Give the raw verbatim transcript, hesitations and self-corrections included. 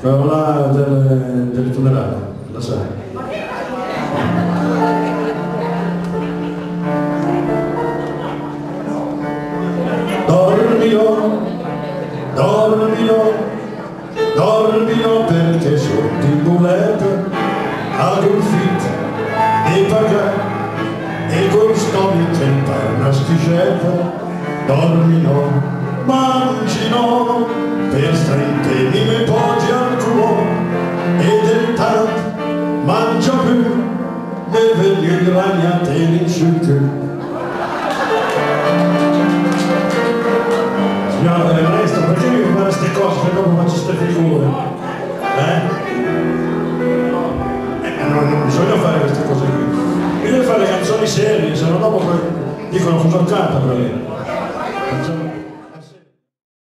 quello là delle, delle tonnellate, la sai. Dormirò, dormirò, dormirò perché sotto il muletto al golfit e pagare e con storie tentare una schiscetta. Dormirò, mangino per stringere me poggi al cuore e del tanto mangio più e vengo il ragnatele in succo. Signora, Ernesto, perché mi fare queste cose che dopo faccio queste figure? Eh? Eh, non, non bisogna fare queste cose qui. Bisogna fare le canzoni serie, se no dopo poi dicono cosa canta per lei.